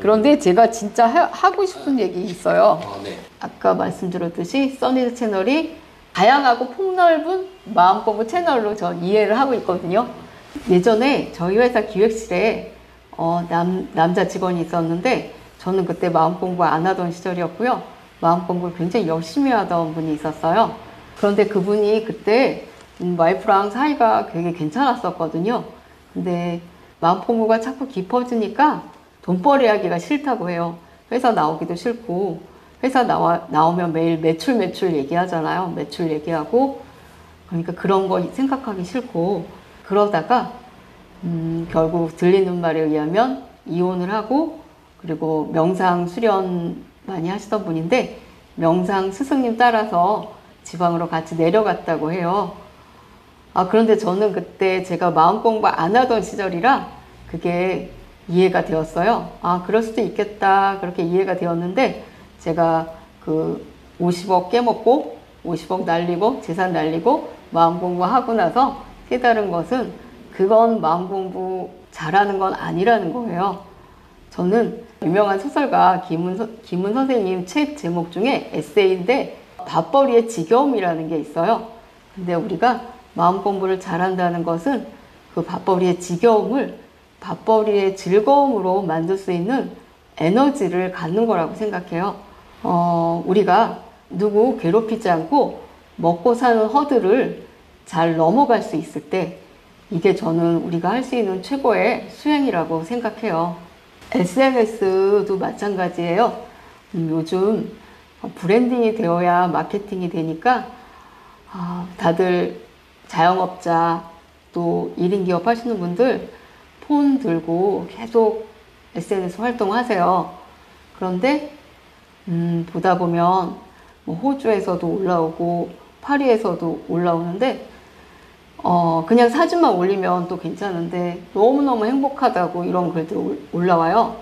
그런데 제가 진짜 하고 싶은 얘기 있어요. 네. 아까 말씀드렸듯이 써니드 채널이 다양하고 폭넓은 마음공부 채널로 전 이해를 하고 있거든요. 예전에 저희 회사 기획실에 남자 직원이 있었는데 저는 그때 마음공부 안 하던 시절이었고요. 마음공부를 굉장히 열심히 하던 분이 있었어요. 그런데 그분이 그때 와이프랑 사이가 되게 괜찮았었거든요. 근데 마음공부가 자꾸 깊어지니까 돈벌이 하기가 싫다고 해요. 회사 나오기도 싫고, 회사 나오면 매일 매출 얘기하잖아요. 매출 얘기하고, 그러니까 그런 거 생각하기 싫고, 그러다가 결국 들리는 말에 의하면 이혼을 하고, 그리고 명상 수련 많이 하시던 분인데 명상 스승님 따라서 지방으로 같이 내려갔다고 해요. 그런데 저는 그때 제가 마음 공부 안 하던 시절이라 그게 이해가 되었어요. 그럴 수도 있겠다. 그렇게 이해가 되었는데 제가 그 50억 깨먹고 50억 날리고 재산 날리고 마음 공부하고 나서 깨달은 것은 그건 마음 공부 잘하는 건 아니라는 거예요. 저는 유명한 소설가 김은 선생님 책 제목 중에 에세이인데 밥벌이의 지겨움이라는 게 있어요. 근데 우리가 마음 공부를 잘한다는 것은 그 밥벌이의 지겨움을 밥벌이의 즐거움으로 만들 수 있는 에너지를 갖는 거라고 생각해요. 우리가 누구 괴롭히지 않고 먹고 사는 허들을 잘 넘어갈 수 있을 때 이게 저는 우리가 할 수 있는 최고의 수행이라고 생각해요. SNS도 마찬가지예요. 요즘 브랜딩이 되어야 마케팅이 되니까 다들 자영업자 또 1인 기업 하시는 분들 폰 들고 계속 SNS 활동하세요. 그런데 보다 보면 뭐 호주에서도 올라오고 파리에서도 올라오는데 그냥 사진만 올리면 또 괜찮은데 너무너무 행복하다고 이런 글들 올라와요.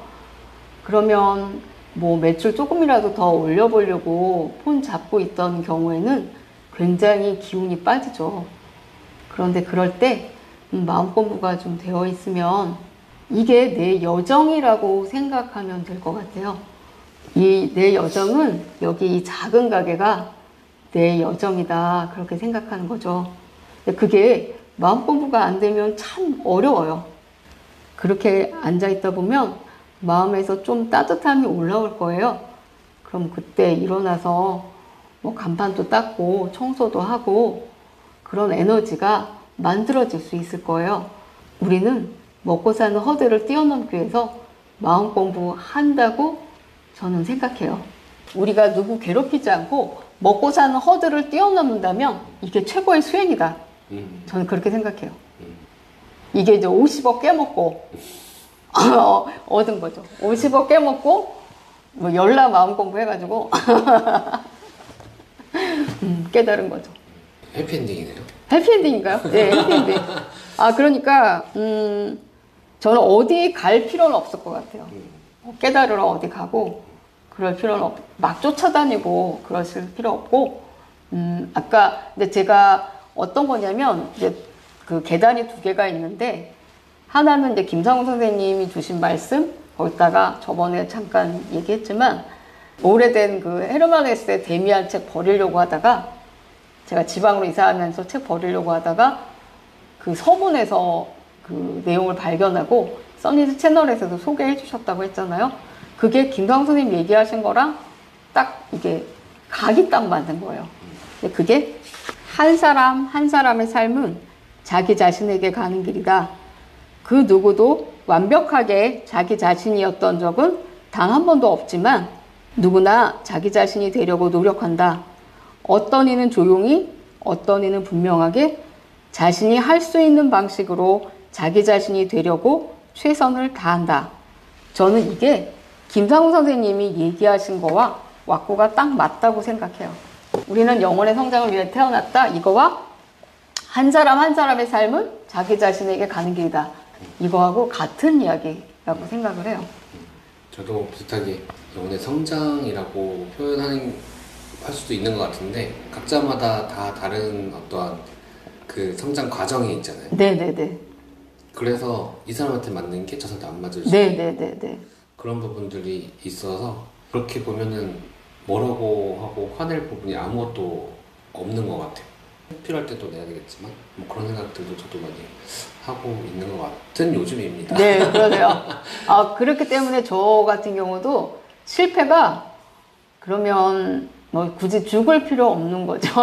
그러면 뭐 매출 조금이라도 더 올려보려고 폰 잡고 있던 경우에는 굉장히 기운이 빠지죠. 그런데 그럴 때 마음 공부가 좀 되어 있으면 이게 내 여정이라고 생각하면 될 것 같아요. 이 내 여정은 여기 이 작은 가게가 내 여정이다 그렇게 생각하는 거죠. 그게 마음 공부가 안 되면 참 어려워요. 그렇게 앉아있다 보면 마음에서 좀 따뜻함이 올라올 거예요. 그럼 그때 일어나서 뭐 간판도 닦고 청소도 하고 그런 에너지가 만들어질 수 있을 거예요. 우리는 먹고 사는 허들을 뛰어넘기 위해서 마음 공부한다고 저는 생각해요. 우리가 누구 괴롭히지 않고 먹고 사는 허들을 뛰어넘는다면 이게 최고의 수행이다. 저는 그렇게 생각해요. 이게 이제 50억 깨먹고 얻은 거죠. 50억 깨먹고 뭐 열나 마음 공부해가지고 깨달은 거죠. 해피엔딩이네요. 해피엔딩인가요? 네, 해피엔딩. 그러니까 저는 어디 갈 필요는 없을 것 같아요. 깨달으러 어디 가고 그럴 필요는 막 쫓아다니고 그러실 필요 없고 아까 근데 제가 어떤 거냐면 이제 그 계단이 두 개가 있는데 하나는 이제 김상훈 선생님이 주신 말씀 거기다가 저번에 잠깐 얘기했지만 오래된 그 헤르만 헤세의 데미안 책 버리려고 하다가 제가 지방으로 이사하면서 책 버리려고 하다가 그 서문에서 그 내용을 발견하고 써니드 채널에서도 소개해 주셨다고 했잖아요. 그게 김상훈 선생님 얘기하신 거랑 딱 이게 각이 딱 맞는 거예요. 근데 그게 한 사람 한 사람의 삶은 자기 자신에게 가는 길이다. 그 누구도 완벽하게 자기 자신이었던 적은 단 한 번도 없지만 누구나 자기 자신이 되려고 노력한다. 어떤 이는 조용히, 어떤 이는 분명하게 자신이 할 수 있는 방식으로 자기 자신이 되려고 최선을 다한다. 저는 이게 김상훈 선생님이 얘기하신 거와 왁구가 딱 맞다고 생각해요. 우리는 영혼의 성장을 위해 태어났다. 이거와 한 사람 한 사람의 삶은 자기 자신에게 가는 길이다. 이거하고 같은 이야기라고 생각을 해요. 저도 비슷하게 영혼의 성장이라고 할 수도 있는 것 같은데 각자마다 다 다른 어떠한 그 성장 과정이 있잖아요. 네네네. 그래서 이 사람한테 맞는 게 저 사람한테 안 맞을 수 네네네네. 그런 부분들이 있어서 그렇게 보면은 뭐라고 하고 화낼 부분이 아무것도 없는 것 같아요. 필요할 때 또 내야 되겠지만 뭐 그런 생각들도 저도 많이 하고 있는 것 같은 요즘입니다. 네, 그러네요. 그렇기 때문에 저 같은 경우도 실패가 그러면 뭐 굳이 죽을 필요 없는 거죠.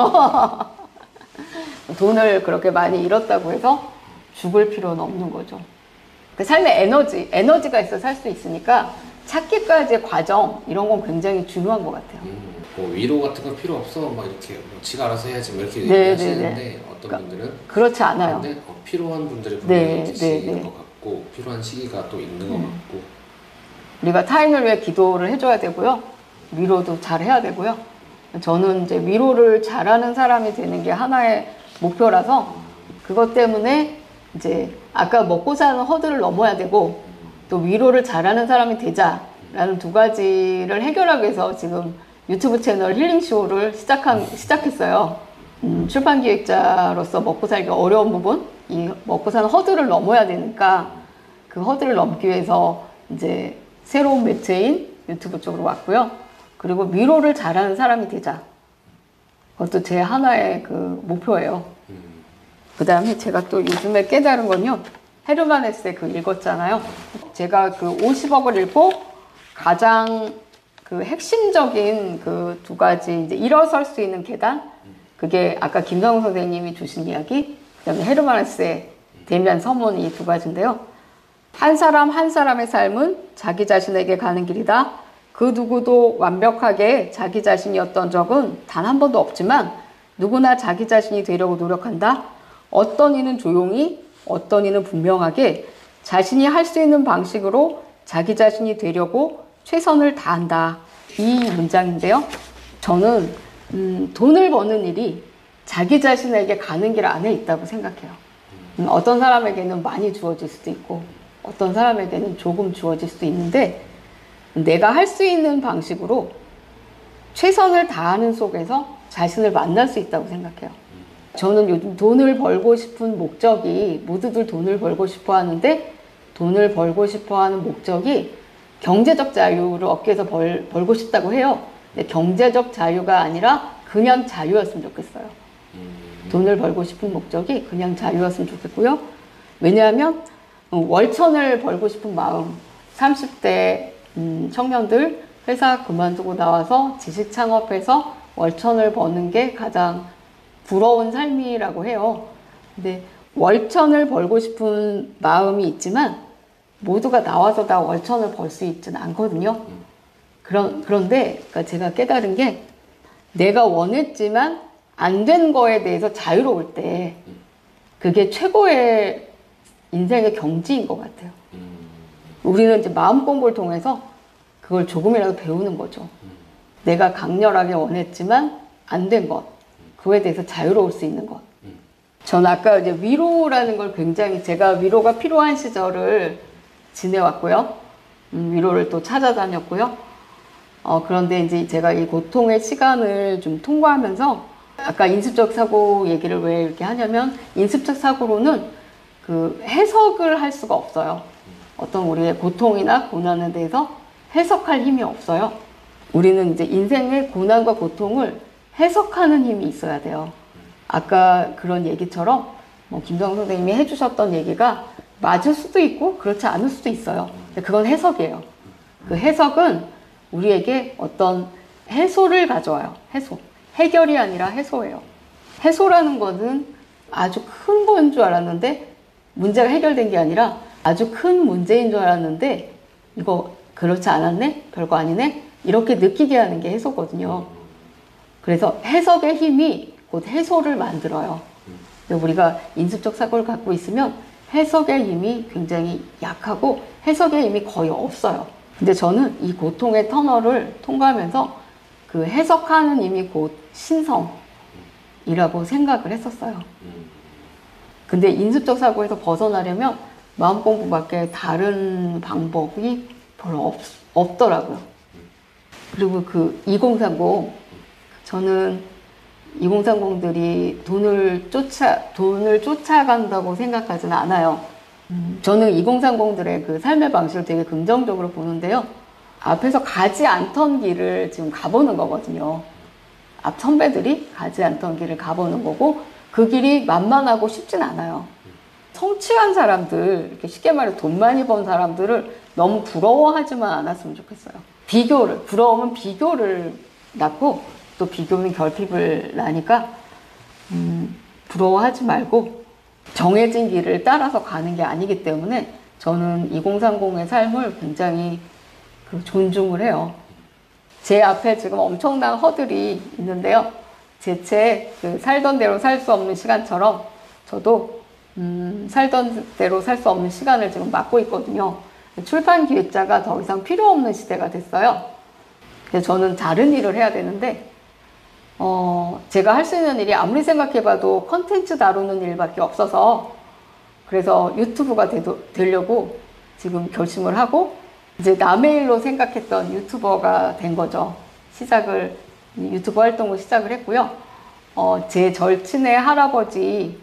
돈을 그렇게 많이 잃었다고 해서 죽을 필요는 없는 거죠. 그 삶의 에너지가 있어 살 수 있으니까 찾기까지의 과정 이런 건 굉장히 중요한 것 같아요. 뭐 위로 같은 건 필요 없어 막 이렇게 뭐 지가 알아서 해야지 뭐 이렇게 네, 얘기하시는데 네, 네. 어떤 분들은 그렇지 않아요. 근데 필요한 분들이 분명히 네, 계시는 네. 것 같고 필요한 시기가 또 있는 것 같고 우리가 타인을 위해 기도를 해줘야 되고요. 위로도 잘 해야 되고요. 저는 이제 위로를 잘하는 사람이 되는 게 하나의 목표라서 그것 때문에 이제 아까 먹고 사는 허들을 넘어야 되고 또 위로를 잘하는 사람이 되자라는 두 가지를 해결하기 위해서 지금 유튜브 채널 힐링쇼를 시작했어요. 출판 기획자로서 먹고 살기 어려운 부분, 이 먹고 사는 허들을 넘어야 되니까 그 허들을 넘기 위해서 이제 새로운 매체인 유튜브 쪽으로 왔고요. 그리고 위로를 잘하는 사람이 되자. 그것도 제 하나의 그 목표예요. 그 다음에 제가 또 요즘에 깨달은 건요. 헤르만 헤세 그 읽었잖아요. 제가 그 50억을 읽고 가장 그 핵심적인 그 두 가지 이제 일어설 수 있는 계단. 그게 아까 김상우 선생님이 주신 이야기. 그다음에 헤르만 헤세 데미안 서문 이 두 가지인데요. 한 사람 한 사람의 삶은 자기 자신에게 가는 길이다. 그 누구도 완벽하게 자기 자신이었던 적은 단 한 번도 없지만 누구나 자기 자신이 되려고 노력한다. 어떤 이는 조용히, 어떤 이는 분명하게 자신이 할 수 있는 방식으로 자기 자신이 되려고 최선을 다한다. 이 문장인데요. 저는 돈을 버는 일이 자기 자신에게 가는 길 안에 있다고 생각해요. 어떤 사람에게는 많이 주어질 수도 있고 어떤 사람에게는 조금 주어질 수도 있는데 내가 할 수 있는 방식으로 최선을 다하는 속에서 자신을 만날 수 있다고 생각해요. 저는 요즘 돈을 벌고 싶은 목적이 모두들 돈을 벌고 싶어 하는데 돈을 벌고 싶어 하는 목적이 경제적 자유를 얻기 위해서 벌고 싶다고 해요. 근데 경제적 자유가 아니라 그냥 자유였으면 좋겠어요. 돈을 벌고 싶은 목적이 그냥 자유였으면 좋겠고요. 왜냐하면 월천을 벌고 싶은 마음 30대 청년들 회사 그만두고 나와서 지식 창업해서 월천을 버는 게 가장 부러운 삶이라고 해요. 근데 월천을 벌고 싶은 마음이 있지만 모두가 나와서 다 월천을 벌 수 있지는 않거든요. 그런데 그러니까 제가 깨달은 게 내가 원했지만 안 된 거에 대해서 자유로울 때 그게 최고의 인생의 경지인 것 같아요. 우리는 이제 마음 공부를 통해서 그걸 조금이라도 배우는 거죠. 내가 강렬하게 원했지만 안 된 것, 그거에 대해서 자유로울 수 있는 것. 전 아까 이제 위로라는 걸 굉장히 제가 위로가 필요한 시절을 지내왔고요. 위로를 또 찾아다녔고요. 그런데 이제 제가 이 고통의 시간을 좀 통과하면서 아까 인습적 사고 얘기를 왜 이렇게 하냐면 인습적 사고로는 그 해석을 할 수가 없어요. 어떤 우리의 고통이나 고난에 대해서 해석할 힘이 없어요. 우리는 이제 인생의 고난과 고통을 해석하는 힘이 있어야 돼요. 아까 그런 얘기처럼 뭐 김정은 선생님이 해주셨던 얘기가 맞을 수도 있고 그렇지 않을 수도 있어요. 근데 그건 해석이에요. 그 해석은 우리에게 어떤 해소를 가져와요. 해소. 해결이 아니라 해소예요. 해소라는 것은 아주 큰 거인 줄 알았는데 문제가 해결된 게 아니라 아주 큰 문제인 줄 알았는데 이거 그렇지 않았네? 별거 아니네? 이렇게 느끼게 하는 게 해소거든요. 그래서 해석의 힘이 곧 해소를 만들어요. 우리가 인습적 사고를 갖고 있으면 해석의 힘이 굉장히 약하고 해석의 힘이 거의 없어요. 근데 저는 이 고통의 터널을 통과하면서 그 해석하는 힘이 곧 신성이라고 생각을 했었어요. 근데 인습적 사고에서 벗어나려면 마음 공부밖에 다른 방법이 별로 없더라고요. 그리고 그 2030, 저는 2030들이 돈을 쫓아간다고 생각하지는 않아요. 저는 2030들의 그 삶의 방식을 되게 긍정적으로 보는데요. 앞에서 가지 않던 길을 지금 가보는 거거든요. 앞 선배들이 가지 않던 길을 가보는 거고, 그 길이 만만하고 쉽진 않아요. 성취한 사람들, 이렇게 쉽게 말해 돈 많이 번 사람들을 너무 부러워하지만 않았으면 좋겠어요. 부러우면 비교를 낳고, 또 비교는 결핍을 낳으니까, 부러워하지 말고, 정해진 길을 따라서 가는 게 아니기 때문에, 저는 2030의 삶을 굉장히 존중을 해요. 제 앞에 지금 엄청난 허들이 있는데요. 제 책, 살던 대로 살 수 없는 시간처럼, 저도 살던 대로 살 수 없는 시간을 지금 맞고 있거든요. 출판 기획자가 더 이상 필요 없는 시대가 됐어요. 그래서 저는 다른 일을 해야 되는데, 제가 할 수 있는 일이 아무리 생각해봐도 컨텐츠 다루는 일밖에 없어서, 그래서 유튜브가 되려고 지금 결심을 하고, 이제 남의 일로 생각했던 유튜버가 된 거죠. 유튜브 활동을 시작을 했고요. 제 절친의 할아버지이신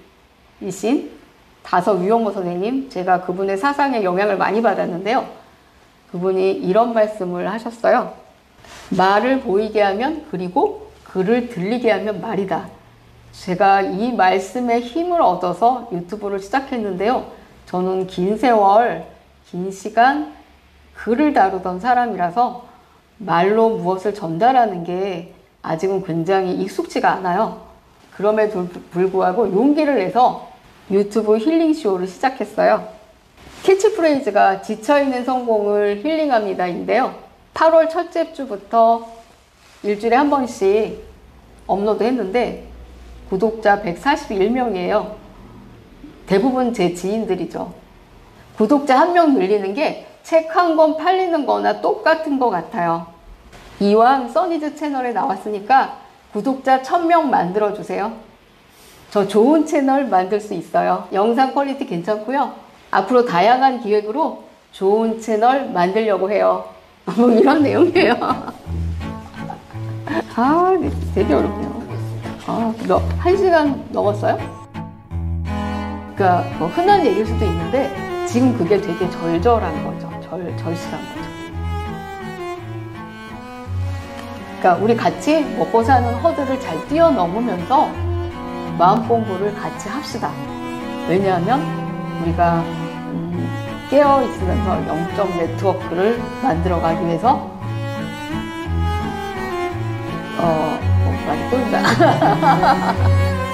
다섯 유영모 선생님, 제가 그분의 사상에 영향을 많이 받았는데요. 그분이 이런 말씀을 하셨어요. 말을 보이게 하면 글이고 글을 들리게 하면 말이다. 제가 이 말씀에 힘을 얻어서 유튜브를 시작했는데요. 저는 긴 세월, 긴 시간 글을 다루던 사람이라서 말로 무엇을 전달하는 게 아직은 굉장히 익숙지가 않아요. 그럼에도 불구하고 용기를 내서 유튜브 힐링쇼를 시작했어요. 캐치프레이즈가 지쳐있는 성공을 힐링합니다인데요. 8월 첫째 주부터 일주일에 한 번씩 업로드 했는데 구독자 141명이에요. 대부분 제 지인들이죠. 구독자 1명 늘리는 게 책 한 권 팔리는 거나 똑같은 것 같아요. 이왕 써니즈 채널에 나왔으니까 구독자 1000명 만들어주세요. 저 좋은 채널 만들 수 있어요. 영상 퀄리티 괜찮고요. 앞으로 다양한 기획으로 좋은 채널 만들려고 해요. 뭐 이런 내용이에요. 되게 어렵네요. 너 1시간 넘었어요? 그러니까 뭐 흔한 얘기일 수도 있는데 지금 그게 되게 절절한 거죠. 절실한 거죠. 그러니까 우리 같이 먹고 사는 허들을 잘 뛰어넘으면서 마음 공부를 같이 합시다. 왜냐하면 우리가 깨어 있으면서 영적 네트워크를 만들어가기 위해서 말이 꼬인다.